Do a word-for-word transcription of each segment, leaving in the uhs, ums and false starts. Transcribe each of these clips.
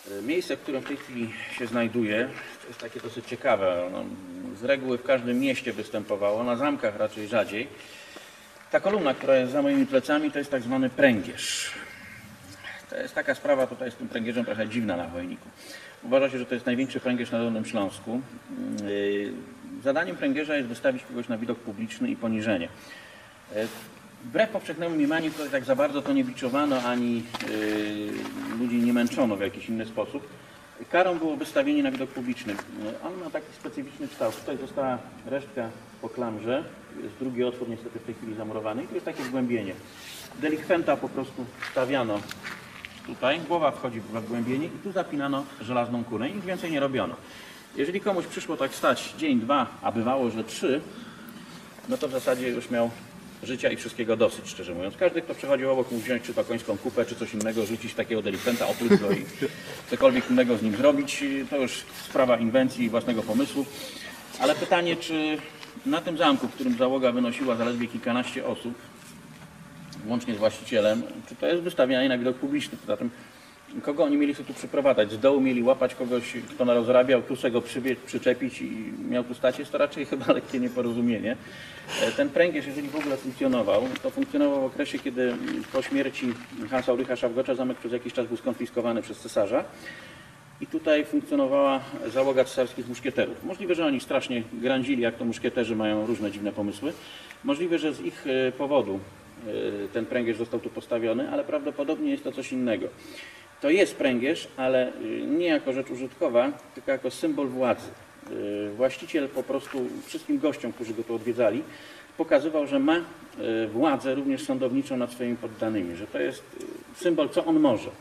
Miejsce, w którym w tej chwili się znajduję, to jest takie dosyć ciekawe. Ono z reguły w każdym mieście występowało, na zamkach raczej rzadziej. Ta kolumna, która jest za moimi plecami, to jest tak zwany pręgierz. To jest taka sprawa tutaj z tym pręgierzem trochę dziwna na Chojniku. Uważa się, że to jest największy pręgierz na Dolnym Śląsku. Zadaniem pręgierza jest wystawić kogoś na widok publiczny i poniżenie. Wbrew powszechnemu mniemaniu to tak za bardzo to nie biczowano, ani yy, ludzi nie męczono w jakiś inny sposób. Karą było wystawienie na widok publiczny. On ma taki specyficzny kształt. Tutaj została resztka po klamrze. Jest drugi otwór niestety w tej chwili zamurowany. I tu jest takie zgłębienie. Delikwenta po prostu stawiano tutaj. Głowa wchodzi w wgłębienie i tu zapinano żelazną kurę. I nic więcej nie robiono. Jeżeli komuś przyszło tak stać dzień, dwa, a bywało, że trzy, no to w zasadzie już miał życia i wszystkiego dosyć, szczerze mówiąc. Każdy, kto przechodził obok, mógł wziąć czy to końską kupę, czy coś innego, rzucić takiego delikwenta, opluć go i cokolwiek innego z nim zrobić. To już sprawa inwencji i własnego pomysłu. Ale pytanie, czy na tym zamku, w którym załoga wynosiła zaledwie kilkanaście osób, łącznie z właścicielem, czy to jest wystawianie na widok publiczny? Poza tym, kogo oni mieli sobie tu przyprowadzać? Z dołu mieli łapać kogoś, kto narozrabiał, tu sobie go przybiec, przyczepić i miał tu stać? Jest to raczej chyba lekkie nieporozumienie. Ten pręgierz, jeżeli w ogóle funkcjonował, to funkcjonował w okresie, kiedy po śmierci Hansa Ulricha Szafgotcha zamek przez jakiś czas był skonfiskowany przez cesarza. I tutaj funkcjonowała załoga cesarskich muszkieterów. Możliwe, że oni strasznie grandzili, jak to muszkieterzy mają różne dziwne pomysły. Możliwe, że z ich powodu ten pręgierz został tu postawiony, ale prawdopodobnie jest to coś innego. To jest pręgierz, ale nie jako rzecz użytkowa, tylko jako symbol władzy. Właściciel po prostu wszystkim gościom, którzy go tu odwiedzali, pokazywał, że ma władzę również sądowniczą nad swoimi poddanymi, że to jest symbol, co on może.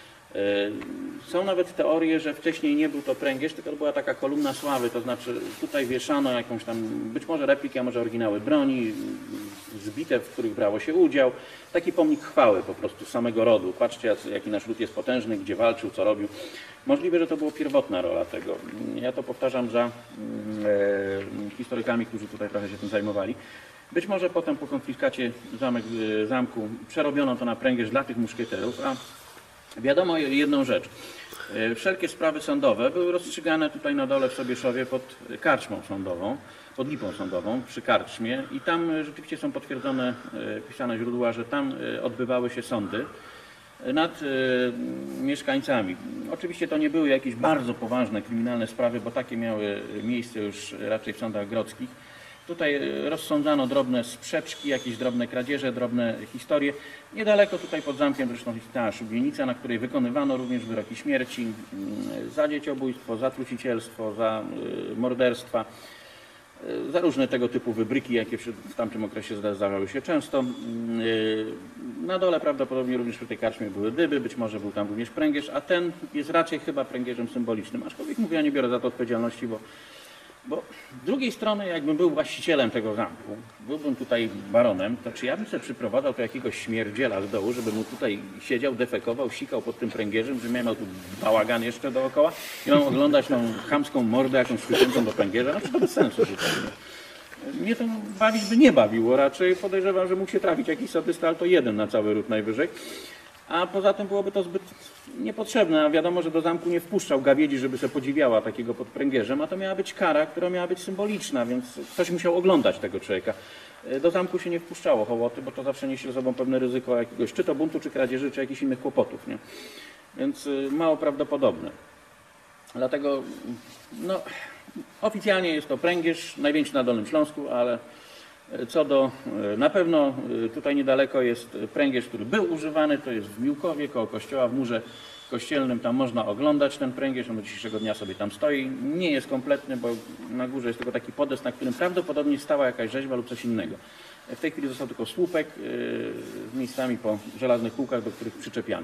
Są nawet teorie, że wcześniej nie był to pręgierz, tylko to była taka kolumna sławy, to znaczy tutaj wieszano jakąś tam, być może repliki, a może oryginały broni, z bitew, w których brało się udział. Taki pomnik chwały po prostu samego rodu. Patrzcie, jaki nasz lud jest potężny, gdzie walczył, co robił. Możliwe, że to była pierwotna rola tego. Ja to powtarzam za e, historykami, którzy tutaj trochę się tym zajmowali. Być może potem po konfiskacie zamek, e, zamku przerobiono to na pręgierz dla tych muszkieterów, a wiadomo jedną rzecz. E, wszelkie sprawy sądowe były rozstrzygane tutaj na dole w Sobieszowie pod karczmą sądową, pod lipą sądową przy karczmie i tam rzeczywiście są potwierdzone e, pisane źródła, że tam e, odbywały się sądy nad e, mieszkańcami. Oczywiście to nie były jakieś bardzo poważne kryminalne sprawy, bo takie miały miejsce już raczej w sądach grodzkich. Tutaj rozsądzano drobne sprzeczki, jakieś drobne kradzieże, drobne historie. Niedaleko tutaj pod zamkiem zresztą jest ta szubienica, na której wykonywano również wyroki śmierci za dzieciobójstwo, za trucicielstwo, za morderstwa, za różne tego typu wybryki, jakie w tamtym okresie zdarzały się często. Na dole prawdopodobnie również przy tej karczmie były dyby, być może był tam również pręgierz, a ten jest raczej chyba pręgierzem symbolicznym. Aczkolwiek mówię, ja nie biorę za to odpowiedzialności, bo Bo z drugiej strony, jakbym był właścicielem tego zamku, byłbym tutaj baronem, to czy ja bym sobie przyprowadzał tu jakiegoś śmierdziela z dołu, żeby mu tutaj siedział, defekował, sikał pod tym pręgierzem, że miał tu bałagan jeszcze dookoła i mam oglądać tą chamską mordę jakąś chwytącą do pręgierza? No to bez sensu zupełnie. Mnie to bawić by nie bawiło, raczej podejrzewam, że mógł się trafić jakiś sadysta, ale to jeden na cały ród najwyżej. A poza tym byłoby to zbyt niepotrzebne. A wiadomo, że do zamku nie wpuszczał gawiedzi, żeby sobie podziwiała takiego pod pręgierzem, a to miała być kara, która miała być symboliczna, więc ktoś musiał oglądać tego człowieka. Do zamku się nie wpuszczało hołoty, bo to zawsze niesie ze sobą pewne ryzyko jakiegoś czy to buntu, czy kradzieży, czy jakichś innych kłopotów. Nie? Więc mało prawdopodobne. Dlatego no, oficjalnie jest to pręgierz, największy na Dolnym Śląsku, ale co do, na pewno tutaj niedaleko jest pręgierz, który był używany, to jest w Miłkowie, koło kościoła, w murze kościelnym, tam można oglądać ten pręgierz, on do dzisiejszego dnia sobie tam stoi. Nie jest kompletny, bo na górze jest tylko taki podest, na którym prawdopodobnie stała jakaś rzeźba lub coś innego. W tej chwili został tylko słupek z miejscami po żelaznych kółkach, do których przyczepiano.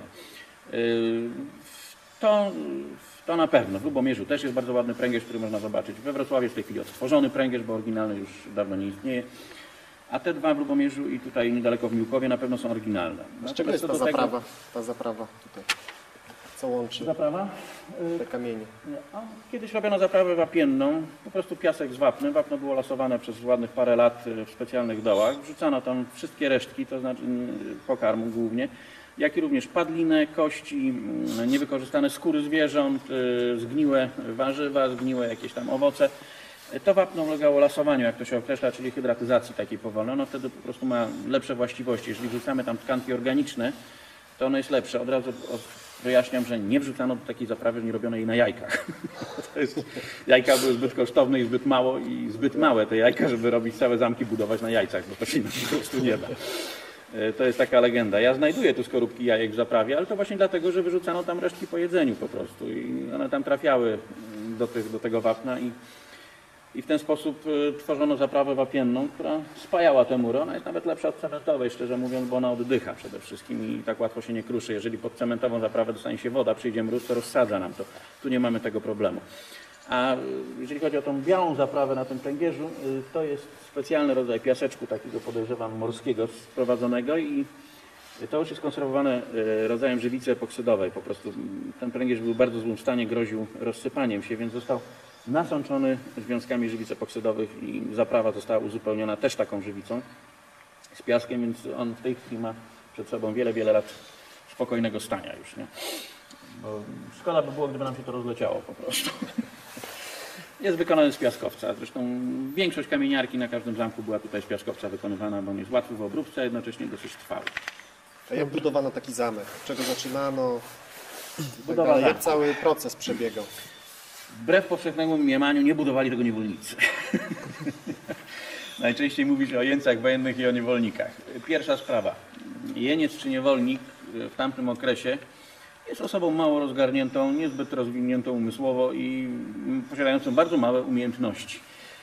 To, to na pewno. W Lubomierzu też jest bardzo ładny pręgierz, który można zobaczyć. We Wrocławiu jest w tej chwili odtworzony pręgierz, bo oryginalny już dawno nie istnieje. A te dwa w Lubomierzu i tutaj niedaleko w Miłkowie na pewno są oryginalne. Z czego jest ta zaprawa? Ta zaprawa tutaj. Co łączy Zaprawa? te kamienie? Kiedyś robiono zaprawę wapienną, po prostu piasek z wapnem. Wapno było lasowane przez ładnych parę lat w specjalnych dołach. Wrzucano tam wszystkie resztki, to znaczy pokarmu głównie. jak i również padlinę, kości, mm, niewykorzystane skóry zwierząt, y, zgniłe warzywa, zgniłe jakieś tam owoce. To wapno ulegało lasowaniu, jak to się określa, czyli hydratyzacji takiej powolnej. Ono wtedy po prostu ma lepsze właściwości. Jeżeli wrzucamy tam tkanki organiczne, to ono jest lepsze. Od razu wyjaśniam, że nie wrzucano do takiej zaprawy, że nie robiono jej na jajkach. To jest, jajka były zbyt kosztowne i zbyt mało i zbyt małe te jajka, żeby robić całe zamki, budować na jajcach, bo to się po prostu nie da. To jest taka legenda. Ja znajduję tu skorupki jajek w zaprawie, ale to właśnie dlatego, że wyrzucano tam resztki po jedzeniu po prostu i one tam trafiały do, tych, do tego wapna i I w ten sposób tworzono zaprawę wapienną, która spajała tę murę. Ona jest nawet lepsza od cementowej, szczerze mówiąc, bo ona oddycha przede wszystkim i tak łatwo się nie kruszy. Jeżeli pod cementową zaprawę dostanie się woda, przyjdzie mróz, to rozsadza nam to. Tu nie mamy tego problemu. A jeżeli chodzi o tą białą zaprawę na tym pręgierzu, to jest specjalny rodzaj piaseczku, takiego podejrzewam morskiego sprowadzonego i to już jest konserwowane rodzajem żywicy epoksydowej. Po prostu ten pręgierz był w bardzo złym stanie, groził rozsypaniem się, więc został nasączony związkami żywic epoksydowych i zaprawa została uzupełniona też taką żywicą z piaskiem, więc on w tej chwili ma przed sobą wiele, wiele lat spokojnego stania już, nie? Bo szkoda by było, gdyby nam się to rozleciało po prostu. Jest wykonany z piaskowca, zresztą większość kamieniarki na każdym zamku była tutaj z piaskowca wykonywana, bo on jest łatwy w obróbce, a jednocześnie dosyć trwały. A jak budowano taki zamek? Od czego zaczynano? Budowa Tak, jak zamku. cały proces przebiegał? Wbrew powszechnemu mniemaniu nie budowali tego niewolnicy. Najczęściej mówi się o jeńcach wojennych i o niewolnikach. Pierwsza sprawa. Jeniec czy niewolnik w tamtym okresie jest osobą mało rozgarniętą, niezbyt rozwiniętą umysłowo i posiadającą bardzo małe umiejętności.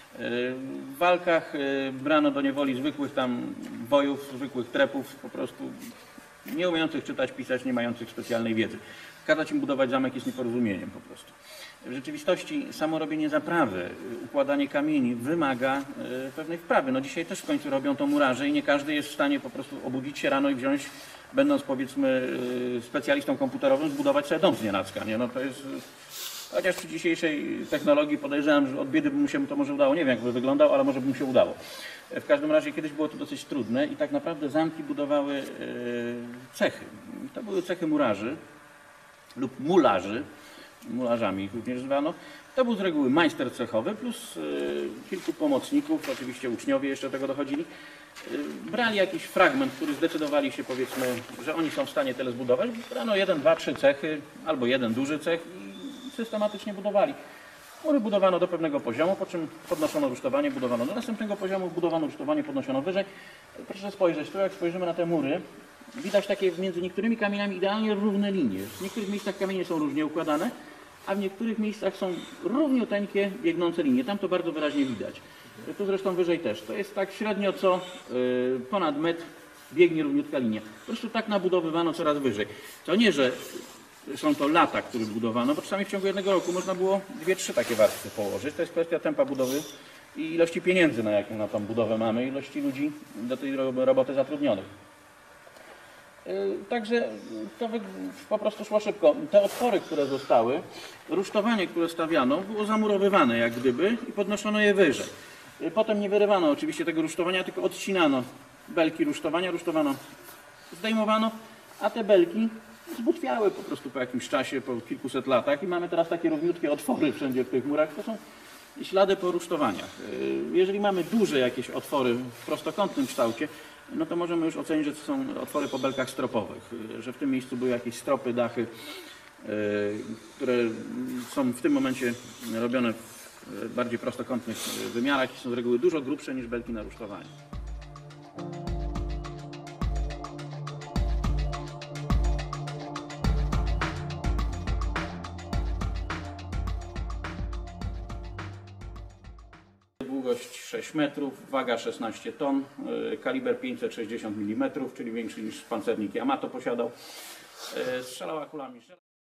W walkach brano do niewoli zwykłych tam wojów, zwykłych trepów, po prostu nie umiejących czytać, pisać, nie mających specjalnej wiedzy. Kazać im budować zamek jest nieporozumieniem po prostu. W rzeczywistości samo robienie zaprawy, układanie kamieni wymaga y, pewnej wprawy. No dzisiaj też w końcu robią to murarze i nie każdy jest w stanie po prostu obudzić się rano i wziąć, będąc powiedzmy y, specjalistą komputerowym, zbudować sobie dom z nienacka, nie? No to jest, y, chociaż przy dzisiejszej technologii podejrzewam, że od biedy by mu się to może udało, nie wiem jak by wyglądał, ale może by mu się udało. W każdym razie kiedyś było to dosyć trudne i tak naprawdę zamki budowały y, cechy. To były cechy murarzy lub mularzy, mularzami ich również zwano. To był z reguły majster cechowy plus y, kilku pomocników, oczywiście uczniowie jeszcze do tego dochodzili. Y, brali jakiś fragment, który zdecydowali się, powiedzmy, że oni są w stanie tyle zbudować. Brano jeden, dwa, trzy cechy albo jeden duży cech i systematycznie budowali. Mury budowano do pewnego poziomu, po czym podnoszono rusztowanie, budowano do następnego poziomu, budowano rusztowanie, podnoszono wyżej. Proszę spojrzeć, tu jak spojrzymy na te mury, widać takie między niektórymi kamieniami idealnie równe linie. W niektórych miejscach kamienie są różnie układane, a w niektórych miejscach są równiuteńkie, biegnące linie. Tam to bardzo wyraźnie widać. Tu zresztą wyżej też. To jest tak średnio co yy, ponad metr biegnie równiutka linia. Po prostu tak nabudowywano coraz wyżej. To nie, że są to lata, które budowano, bo czasami w ciągu jednego roku można było dwie, trzy takie warstwy położyć. To jest kwestia tempa budowy i ilości pieniędzy, na jaką na tą budowę mamy, ilości ludzi do tej roboty zatrudnionych. Także to po prostu szło szybko. Te otwory, które zostały, rusztowanie, które stawiano, było zamurowywane jak gdyby i podnoszono je wyżej. Potem nie wyrywano oczywiście tego rusztowania, tylko odcinano belki rusztowania, rusztowano, zdejmowano, a te belki zbutwiały po prostu po jakimś czasie, po kilkuset latach i mamy teraz takie równiutkie otwory wszędzie w tych murach. To są ślady po rusztowaniach. Jeżeli mamy duże jakieś otwory w prostokątnym kształcie, no to możemy już ocenić, że to są otwory po belkach stropowych, że w tym miejscu były jakieś stropy, dachy, które są w tym momencie robione w bardziej prostokątnych wymiarach i są z reguły dużo grubsze niż belki na rusztowaniu. Długość sześć metrów, waga szesnaście ton, kaliber pięćset sześćdziesiąt milimetrów, czyli większy niż pancernik Yamato posiadał. Strzelała kulami.